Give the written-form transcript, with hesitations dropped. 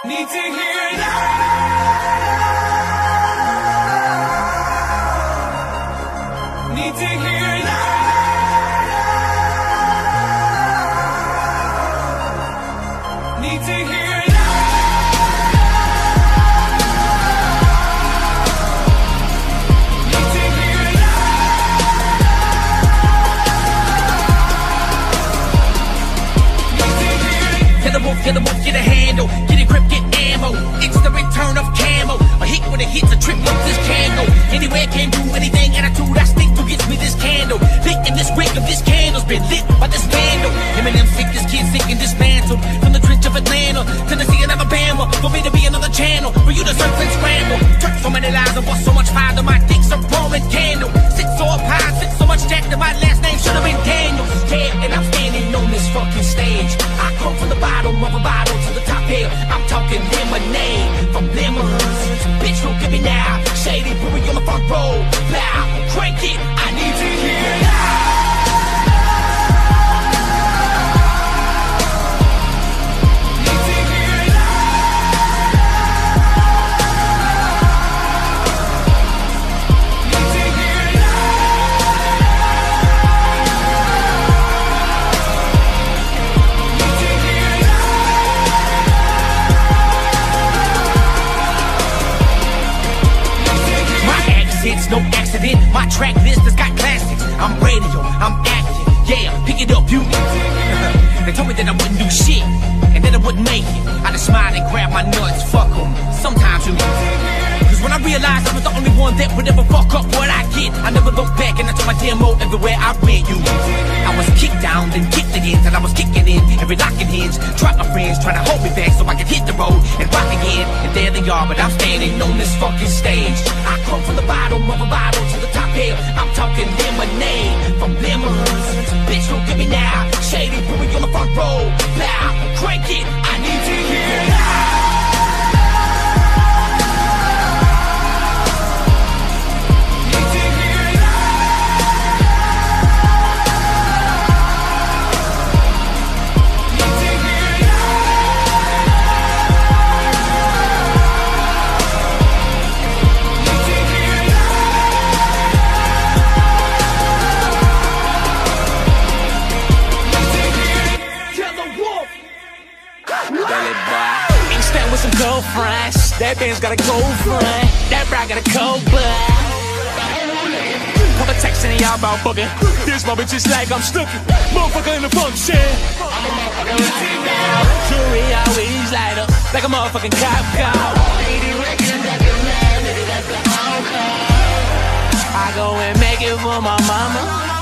Need to hear it now. Need to hear it now. Need to hear it now. Need to hear it now. Need to hear it. Yelawolf, get a handle. Get a grip, get ammo. It's the return of camo. A hit when it hits, a trip with this candle. Anywhere can do anything, attitude I stick to gets me this candle. Lit in this wick of this candle's been lit by this vandal. Eminem sick, this kid sick and dismantled. From the trench of Atlanta, Tennessee and Alabama. For me to be another channel, for you to surf and scramble. Turn so many lies and bust so much fire that my dick's a Roman candle. Sit so up high, sit so much jack that my last name should have been Daniel. Yeah, and I'm standing on this fucking stage. I come from the bottom of a bottle to the top here. I'm talking lemonade from lemons. Bitch, look at me now. Shady, put me on the front row. Loud, crank it. I need to hear it now. Need to hear it now. Need to hear it now. Need to hear it now. My accent's no accident. My track list has got classics. I'm radio, I'm acting. Yeah, pick it up, you. They told me that I wouldn't do shit, and that I wouldn't make it. I just smiled and grabbed my nuts. Fuck 'em. Sometimes you. Cause when I realized I was the only one that would ever fuck up what I get, I never looked back and I took my demo everywhere I went. You. I was kicked down, then kicked again, till I was kicking in every lock and hinge. Dropped my friends, trying to hold me back so I could hit the road and rock again. And there they are, but I'm standing on this fucking stage. I come from the bottom of a bottle to the top here. I'm talking lemonade from lemons. Bitch, look at me now. Shady, put me on the front row. Loud, crank it. I need to hear it now. Need to hear it now. Need to hear it now. Need to hear it now. Yelawolf. Belly boy. Ain't stand with some girlfriends. That band's got a cold friend. That bra got a cold blood. Couple texting and y'all about booking. This moment just like I'm stuck. Motherfucker in the function. Jewelry always light up like a motherfucking cop car. I go and make it for my mama.